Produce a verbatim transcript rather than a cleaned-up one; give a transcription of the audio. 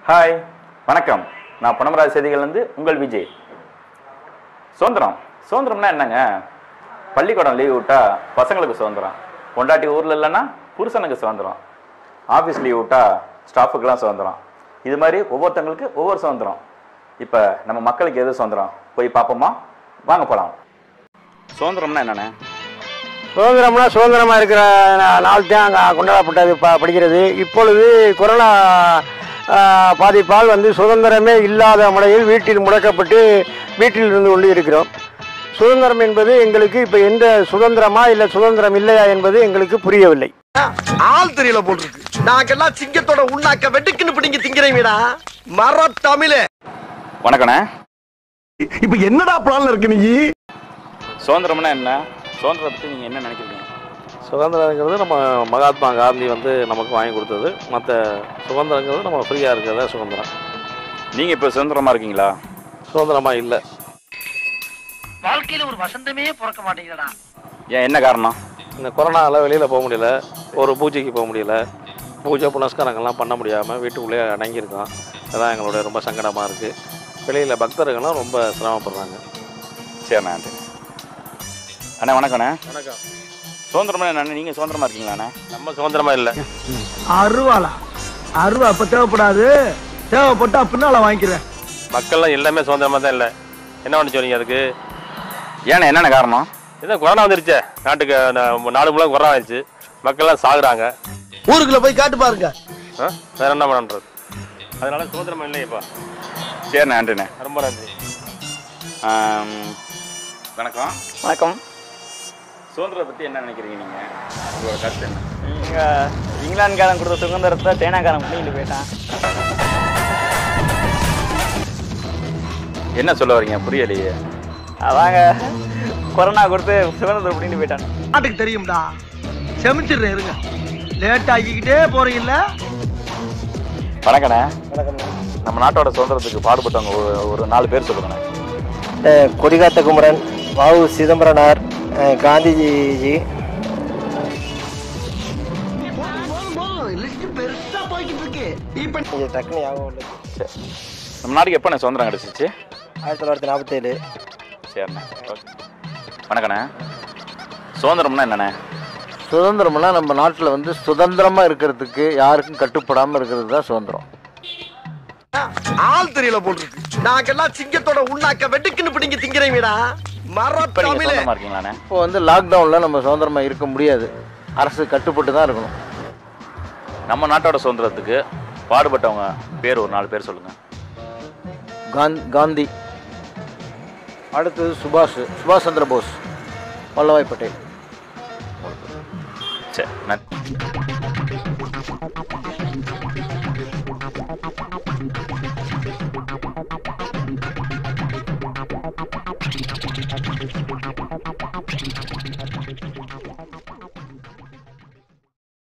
Hi வணக்கம். நான் பணமராஜ் செய்திகள்லேருந்து உங்கள் விஜய். சுதந்திரம் சுதந்திரம்னா என்னங்க? பள்ளிக்கூடம் லீவ் விட்டா பசங்களுக்கு சுதந்திரம், பொண்டாட்டி ஊரில் இல்லைன்னா புருஷனுக்கு சுதந்திரம், ஆஃபீஸ் லீவ் விட்டா ஸ்டாஃபுக்கெல்லாம் சுதந்திரம். இது மாதிரி ஒவ்வொருத்தங்களுக்கு ஒவ்வொரு சுதந்திரம். இப்போ நம்ம மக்களுக்கு எது சுதந்திரம் போய் பார்ப்போமா? வாங்க போகலாம். சுதந்திரம்னா என்னென்ன? சுதந்திரம்னா சுதந்திரமாக இருக்கிற நாள் தான் அங்கே கொண்டாடப்பட்டது ப படிக்கிறது. இப்பொழுது கொரோனா பாதிப்பால் வந்து சுதந்திரமே இல்லாத முறையில் வீட்டில் முடக்கப்பட்டு வீட்டில் இருந்து கொண்டு இருக்கிறோம். சுதந்திரம் என்பது எங்களுக்கு இப்போ எந்த சுதந்திரமா இல்லை சுதந்திரம் இல்லையா என்பது எங்களுக்கு புரியவில்லை. ஆள் தெரியல போட்டுருக்கு. நாங்கெல்லாம் சிங்கத்தோட உண்ணாக்க வெட்டுக்குன்னு பிடிங்க திங்கிறீங்கடா மர தமிழே. வணக்கண்ணே. இப்ப என்னடா பிளான்ல இருக்கு நீ? சுதந்திரம்னா என்ன? சுதந்திரத்தை பற்றி நீங்கள் என்ன நினைக்கிறீங்க? சுதந்திரங்கிறது நம்ம மகாத்மா காந்தி வந்து நமக்கு வாங்கி கொடுத்தது. மற்ற சுதந்திரங்கிறது நம்ம ஃப்ரீயாக இருக்கிறதா சுதந்திரம். நீங்கள் இப்போ சுதந்திரமாக இருக்கீங்களா? சுதந்திரமாக இல்லை. வாழ்க்கையில் ஒரு வசந்தமே பிறக்க மாட்டேங்கிறடா. ஏன், என்ன காரணம்? இந்த கொரோனாவில் வெளியில் போக முடியல, ஒரு பூஜைக்கு போக முடியல, பூஜை புனஸ்காரங்கள்லாம் பண்ண முடியாமல் வீட்டுக்குள்ளேயே அடங்கியிருக்கோம். அதுதான் எங்களுடைய ரொம்ப சங்கடமாக இருக்குது. வெளியில் பக்தர்கள்லாம் ரொம்ப சிரமப்படுறாங்க. சரிண்ணா. அண்ணா வணக்கண்ணே. வணக்கம். சுதந்திரமா என்ன? நீங்கள் சுதந்திரமாக இருக்கீங்களாண்ணே? நம்ம சுதந்திரமாக இல்லை. அருவாளா? அருவா அப்ப தேவைப்படாது, தேவைப்பட்டா பின்னால வாங்கிக்கிறேன். மக்கள்லாம் எல்லாமே சுதந்திரமாக தான் இல்லை. என்ன பண்ண சொல்றீங்க அதுக்கு? ஏன்னா என்னென்ன காரணம்? இதான் கொரோனா வந்துருச்சு, நாட்டுக்கு நாடு மூலம் கொரோனா ஆயிடுச்சு, மக்கள்லாம் சாகுறாங்க. ஊருக்குள்ள போய் காட்டு பாருங்க. வேற என்ன பண்ணுறது? அதனால சுதந்திரமாக இல்லை இப்போ. சரிண்ணே, நன்றிண்ணே. ரொம்ப நன்றி. வணக்கம். வணக்கம். சுதந்திரத்தை பற்றி என்ன நினைக்கிறீங்க நீங்கள்? உங்களோட கருத்து என்ன? இங்கே இங்கிலாந்துக்காரன் கொடுத்த சுதந்திரத்தை சைனாக்காரன் பிடிக்கிட்டு போயிட்டான். என்ன சொல்ல வரீங்க? புரியலையே. அதாங்க கொரோனா கொடுத்து சுதந்திரத்தை பிடிக்கிட்டு போயிட்டான். நாட்டுக்கு தெரியும்டா, செமிச்சிடுறேன் இருங்க. லேட் ஆகிக்கிட்டே போறீங்கல்ல. வணக்கண்ணே. வணக்கம். நம்ம நாட்டோட சுதந்திரத்துக்கு பாடுபட்டவங்க ஒரு ஒரு நாலு பேர் சொல்லுங்கண்ணே. கொடிகாத்த குமரன், வாவு சிதம்பரனார், காந்திஜி. பெருசா போய்கிட்டு இருக்கு. இது டக்குனு ஞாபகம் இல்லை. நம்ம நாட்டுக்கு எப்போ சுதந்திரம் கிடச்சிச்சு? ஆயிரத்தி தொள்ளாயிரத்தி நாற்பத்தேழு. சரிண்ணே, ஓகே. வணக்கண்ணே. சுதந்திரம்னா என்னண்ணே? சுதந்திரம்னா நம்ம நாட்டில் வந்து சுதந்திரமாக இருக்கிறதுக்கு யாருக்கும் கட்டுப்படாமல் இருக்கிறது தான் சுதந்திரம். ஆள் தெரியல போட்டுருக்கு. நாங்கெல்லாம் சிங்கத்தோட உண்ணாக்க வெட்டுக்குன்னு பிடிங்க திங்கிறீங்கடா மர இப்போ நீங்கள் தமிழே. சுதந்திரமாக இருக்கீங்களாண்ணே? இப்போ வந்து லாக்டவுனில் நம்ம சுதந்திரமாக இருக்க முடியாது, அரசு கட்டுப்பட்டு தான் இருக்கணும். நம்ம நாட்டோட சுதந்திரத்துக்கு பாடுபட்டவங்க பேர் ஒரு நாலு பேர் சொல்லுங்கள். காந்த் காந்தி, அடுத்தது சுபாஷ் சுபாஷ் சந்திர போஸ், வல்லபாய் பட்டேல். சரி, நன்றி.